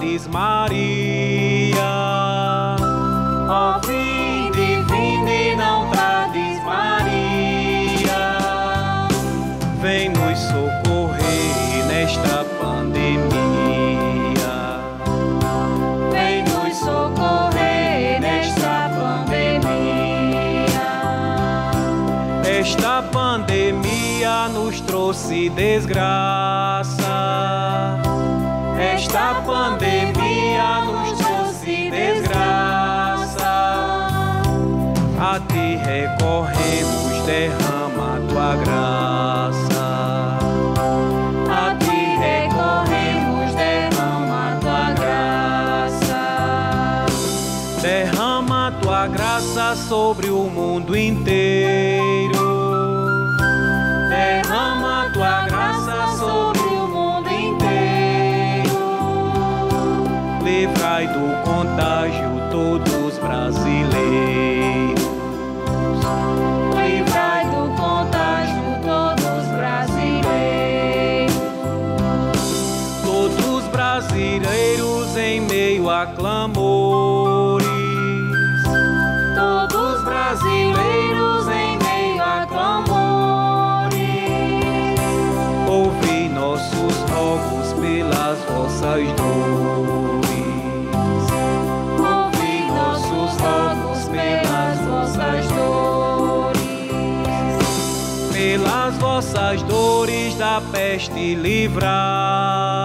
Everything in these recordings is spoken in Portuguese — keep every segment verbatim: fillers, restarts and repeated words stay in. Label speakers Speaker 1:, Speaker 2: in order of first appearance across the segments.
Speaker 1: trades, Maria. Ó, vinde, vinde, não trades, Maria. Vem nos socorrer nesta pandemia.
Speaker 2: Vem nos socorrer nesta pandemia.
Speaker 1: Esta pandemia nos trouxe desgraça. Esta pandemia nos trouxe desgraça. A ti recorremos, derrama tua graça.
Speaker 2: A ti recorremos, derrama tua graça.
Speaker 1: Derrama tua graça sobre o mundo inteiro. Derrama tua graça sobre o mundo inteiro. Livrai do contágio todos os brasileiros.
Speaker 2: Livrai do contágio todos os brasileiros.
Speaker 1: Todos os brasileiros em meio a clamores.
Speaker 2: Todos os brasileiros em meio a clamores.
Speaker 1: Ouvi nossos rogos pelas vossas dores.
Speaker 2: Ouvi nossos rogos pelas vossas dores.
Speaker 1: Pelas vossas dores da peste livrai.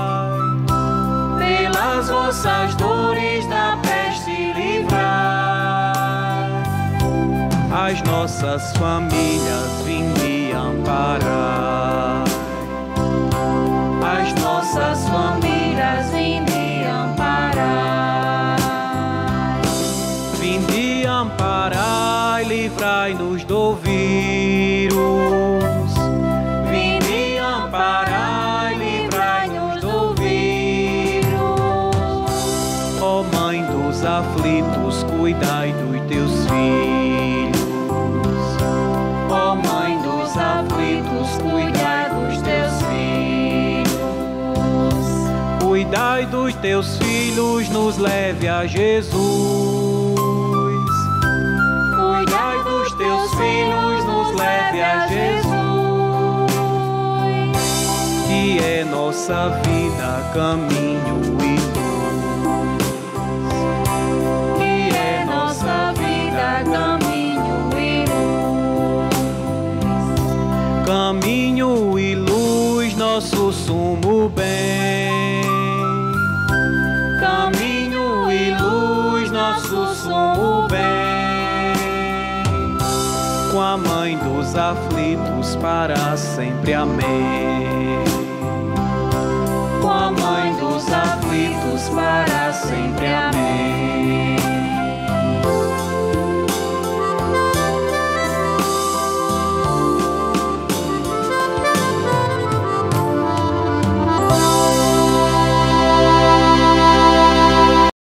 Speaker 1: Pelas vossas dores da peste livrai. As nossas famílias vinde amparar. As
Speaker 2: Nossas famílias vinde amparar.
Speaker 1: Vinde amparar e livrai-nos do vírus. Vinde amparar e livrai-nos do vírus. Ó Mãe dos aflitos, cuidai dos teus filhos. Ó Mãe dos aflitos, cuidai dos teus filhos. Cuidai dos teus filhos, nos leve a Jesus. Cuidai dos teus filhos, nos leve a Jesus. Que é nossa vida, caminho e luz.
Speaker 2: Que é nossa vida, caminho e luz.
Speaker 1: Caminho e luz, nosso sumo bem. Caminho e luz, nosso sumo bem. Com a Mãe dos aflitos para sempre, amém.
Speaker 2: Com a Mãe dos aflitos para sempre, amém.